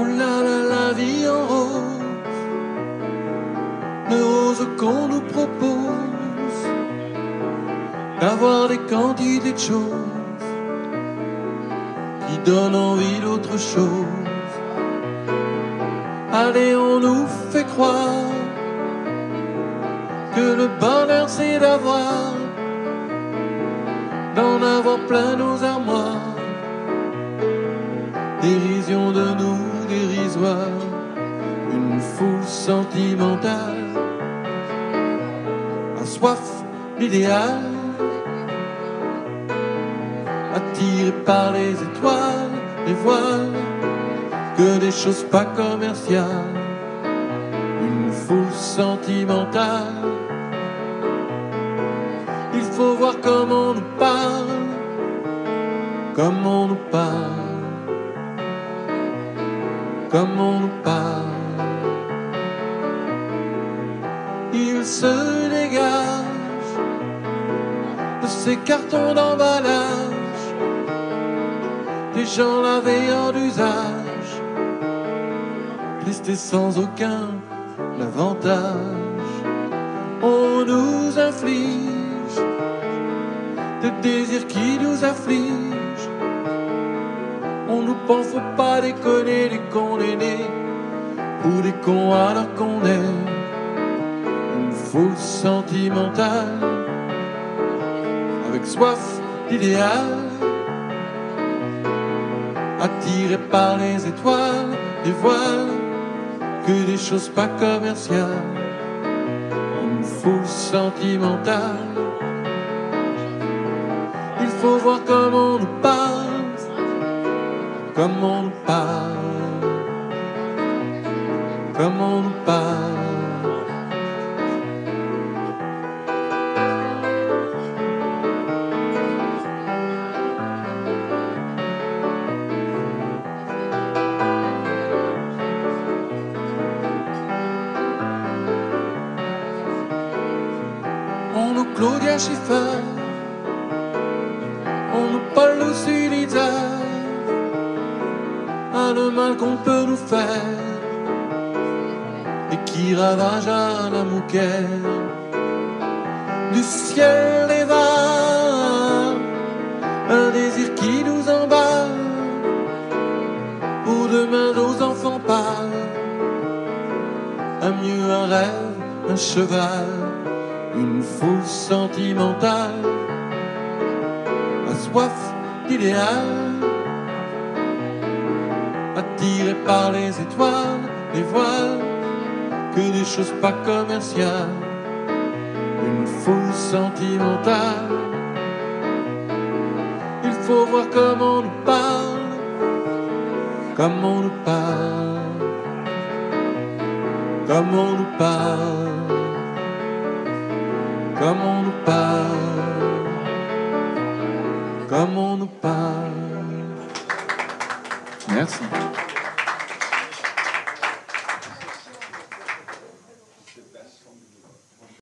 Oh là là, la vie en rose, le rose qu'on nous propose, d'avoir des quantités de choses qui donnent envie d'autre chose. Allez, on nous fait croire que le bonheur c'est d'en avoir plein nos armoires. Dérision de nous dérisoire, une foule sentimentale a soif d'idéal, attirée par les étoiles, les voiles, que des choses pas commerciales. Une foule sentimentale, il faut voir comment on nous parle, comment on nous parle, comment on nous parle. Il se dégage de ces cartons d'emballage, des gens lavés hors d'usage, restés sans aucun avantage. On nous inflige des désirs qui nous affligent. On nous pense, faut pas déconner, les condamnés pour des cons alors qu'on est une foule sentimentale avec soif d'idéal, attirée par les étoiles, les voiles, que des choses pas commerciales. Une foule sentimentale, il faut voir comment on nous parle, comment on nous parle, comment on nous parle. On nous Claudia Schiffer, on nous Paul Lucilita, le mal qu'on peut nous faire et qui ravage à la Mouquère. Du ciel des vagues, un désir qui nous emballe, pour demain nos enfants pâles. Un mieux, un rêve, un cheval, une foule sentimentale, a soif d'idéal, attirée par les étoiles, les voiles, que des choses pas commerciales. Une foule sentimentale, il faut voir comment on nous parle, comment on nous parle, comment on nous parle, comment on nous parle, comment on nous parle. Merci.